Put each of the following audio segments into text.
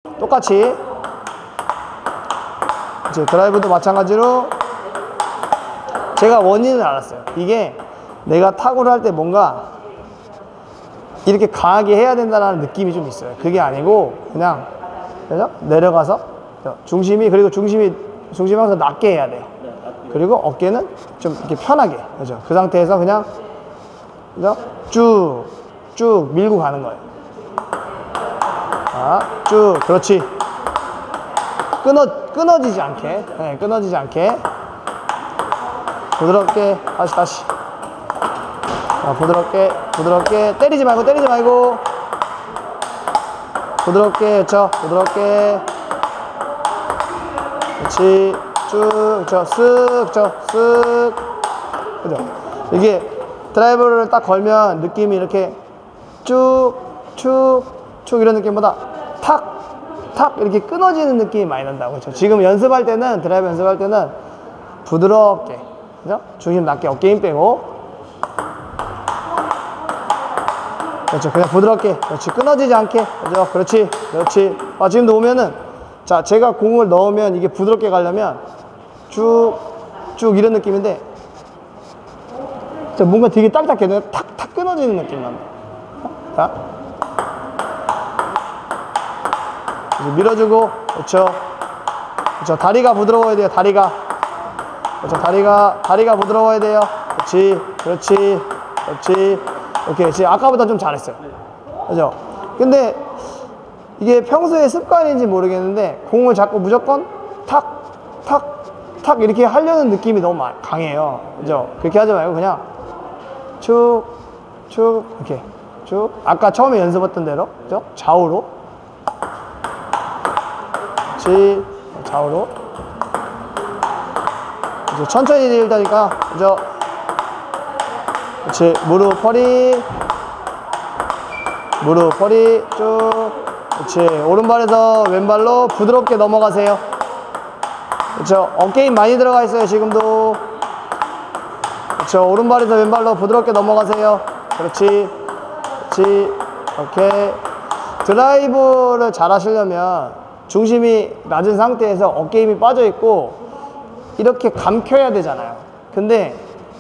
똑같이 이제 드라이브도 마찬가지로 제가 원인을 알았어요. 이게 내가 타구를 할 때 뭔가 이렇게 강하게 해야 된다는 느낌이 좀 있어요. 그게 아니고 그냥 그죠? 내려가서 중심이 그리고 중심이 항상 낮게 해야 돼요. 그리고 어깨는 좀 이렇게 편하게 그죠? 그 상태에서 그냥 그죠? 쭉 밀고 가는 거예요. 자, 쭉 그렇지. 끊어지지 않게 네, 끊어지지 않게 부드럽게 다시 자, 부드럽게 때리지 말고 부드럽게 그렇죠 부드럽게 그렇지 쭉 그렇죠 쓱 그죠 이게 드라이버를 딱 걸면 느낌이 이렇게 쭉 이런 느낌보다 탁 이렇게 끊어지는 느낌이 많이 난다고 그렇죠. 지금 연습할 때는 드라이버 연습할 때는 부드럽게 그죠? 중심 낮게 어깨 힘 빼고 그렇죠. 그냥 부드럽게 그렇지 끊어지지 않게 그죠? 그렇지 아, 지금도 오면은 자 제가 공을 넣으면 이게 부드럽게 가려면 쭉 이런 느낌인데 자, 뭔가 되게 딱딱해 탁 끊어지는 느낌 납니다. 자 이제 밀어주고 그렇죠 다리가 부드러워야 돼요. 다리가 부드러워야 돼요. 그렇지 오케이 지금 아까보다 좀 잘했어요. 그죠? 근데 이게 평소에 습관인지 모르겠는데 공을 자꾸 무조건 탁 이렇게 하려는 느낌이 너무 강해요. 그죠? 그렇게 하지 말고 그냥 쭉 이렇게 쭉 아까 처음에 연습했던 대로 그죠? 좌우로 그렇지 좌우로 이제 천천히 일다니까 그죠? 그렇지 무릎 허리 쭉 그렇지 오른발에서 왼발로 부드럽게 넘어가세요. 그렇죠 어깨 힘 많이 들어가 있어요. 지금도 그렇죠 오른발에서 왼발로 부드럽게 넘어가세요. 그렇지 오케이 드라이브를 잘 하시려면 중심이 낮은 상태에서 어깨 힘이 빠져 있고 이렇게 감켜야 되잖아요. 근데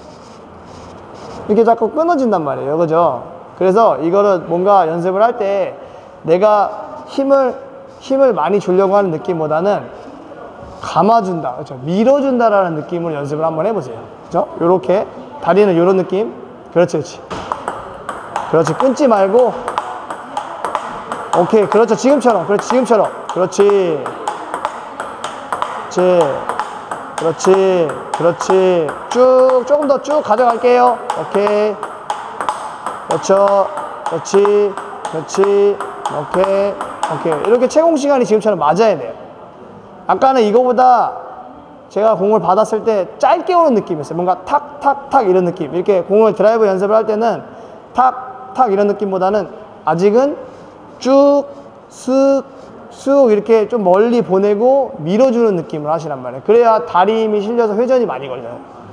이렇게 자꾸 끊어진단 말이에요. 그죠? 그래서 이거를 뭔가 연습을 할 때 내가 힘을 많이 주려고 하는 느낌보다는 감아준다, 그렇죠? 밀어준다라는 느낌으로 연습을 한번 해보세요. 그죠? 요렇게 다리는 요런 느낌. 그렇지 끊지 말고 오케이 그렇죠 지금처럼 그렇지 쭉 조금 더 쭉 가져갈게요. 오케이 그렇지 오케이 이렇게 채공 시간이 지금처럼 맞아야 돼요. 아까는 이거보다 제가 공을 받았을 때 짧게 오는 느낌이었어요. 뭔가 탁 이런 느낌. 이렇게 공을 드라이브 연습을 할 때는 탁 이런 느낌보다는 아직은 쑥 이렇게 좀 멀리 보내고 밀어주는 느낌을 하시란 말이에요. 그래야 다리 힘이 실려서 회전이 많이 걸려요.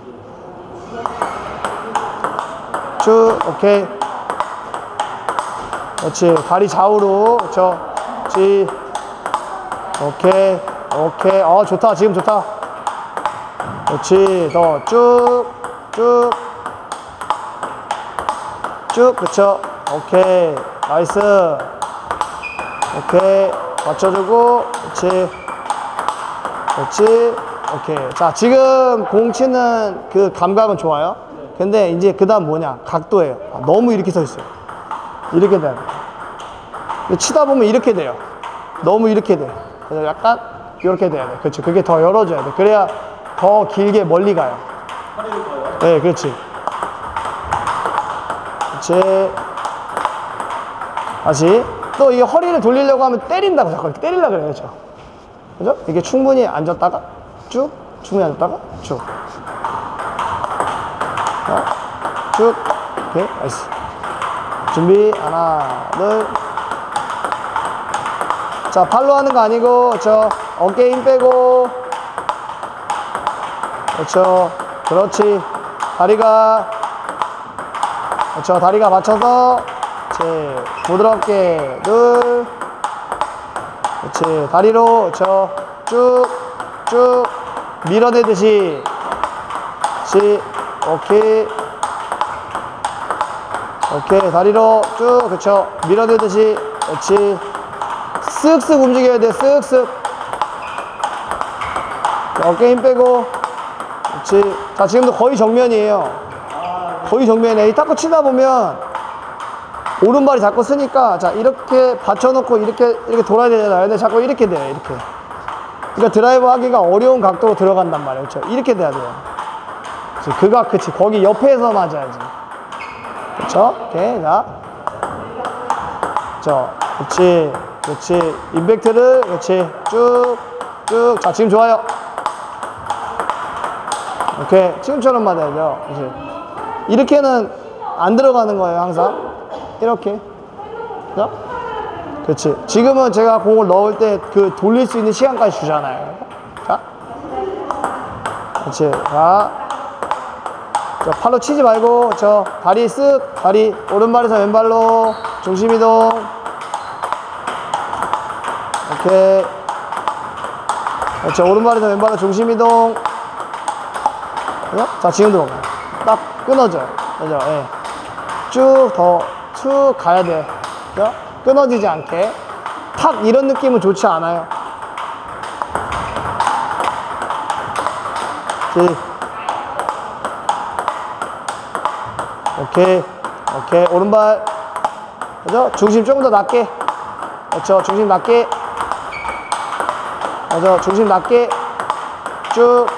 쭉 오케이 그렇지 다리 좌우로 그렇죠 그렇지 오케이 좋다 지금 좋다 그렇지 더 쭉 그렇죠 오케이 나이스 오케이 맞춰주고 그렇지 오케이 자 지금 공 치는 그 감각은 좋아요. 근데 이제 그 다음 뭐냐 각도예요. 너무 이렇게 서 있어요. 이렇게 돼요. 치다 보면 이렇게 돼요. 너무 이렇게 돼요. 그래서 약간 이렇게 돼야 돼. 그렇지 그게 더 열어줘야 돼. 그래야 더 길게 멀리 가요. 네 그렇지 다시 또 이 허리를 돌리려고 하면 때린다고 자꾸 때리려고 그래요. 그죠? 이게 충분히 앉았다가 충분히 앉았다가 쭉 오케이 나이스 준비 하나 둘 자 팔로 하는 거 아니고 어깨 힘 빼고 그렇지 다리가 다리가 맞춰서 부드럽게 둘 그렇지. 다리로 쭉 밀어내듯이. 그렇지. 오케이. 오케이. 다리로 쭉, 그쵸. 밀어내듯이. 그렇지. 쓱쓱 움직여야 돼. 쓱쓱. 어깨 힘 빼고. 그렇지. 자, 지금도 거의 정면이에요. 거의 정면이에요. 이 탁구 치다 보면 오른발이 자꾸 쓰니까, 자, 이렇게 받쳐놓고 이렇게 돌아야 되잖아요. 근데 자꾸 이렇게 돼요. 이렇게. 그러니까 드라이브 하기가 어려운 각도로 들어간단 말이에요. 그쵸. 이렇게 돼야 돼요. 그치. 그각, 그치. 거기 옆에서 맞아야지. 그쵸? 오케이. 자. 그쵸. 그치. 그치. 임팩트를, 그치. 쭉. 자, 지금 좋아요. 오케이. 지금처럼 맞아야죠. 그치. 이렇게는 안 들어가는 거예요, 항상. 이렇게. 그죠? 그치. 지금은 제가 공을 넣을 때 그 돌릴 수 있는 시간까지 주잖아요. 자. 그치. 자. 팔로 치지 말고, 다리 쓱, 다리, 오른발에서 왼발로, 중심 이동. 오케이. 그렇죠. 오른발에서 왼발로 중심 이동. 그죠? 자, 지금 들어가. 딱 끊어져요. 그죠? 예. 쭉 가야 돼. 그죠? 끊어지지 않게. 탁, 이런 느낌은 좋지 않아요. 오케이. 오케이. 오른발. 그죠? 중심 조금 더 낮게. 그렇죠. 중심 낮게. 그죠? 중심 낮게. 쭉.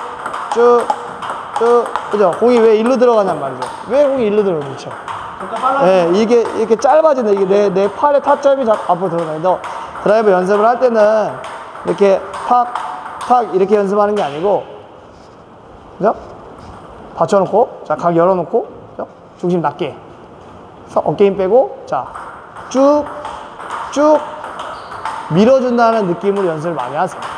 그죠? 공이 왜 일로 들어가냔 말이죠. 왜 공이 일로 들어가죠? 네, 이게 이렇게 짧아진다. 이게 내 팔의 타점이 자꾸 앞으로 들어가요. 너 드라이브 연습을 할 때는 이렇게 탁 이렇게 연습하는 게 아니고, 그죠? 받쳐놓고, 자, 각 열어놓고, 그죠? 중심 낮게. 어깨 힘 빼고, 자, 쭉 밀어준다는 느낌으로 연습을 많이 하세요.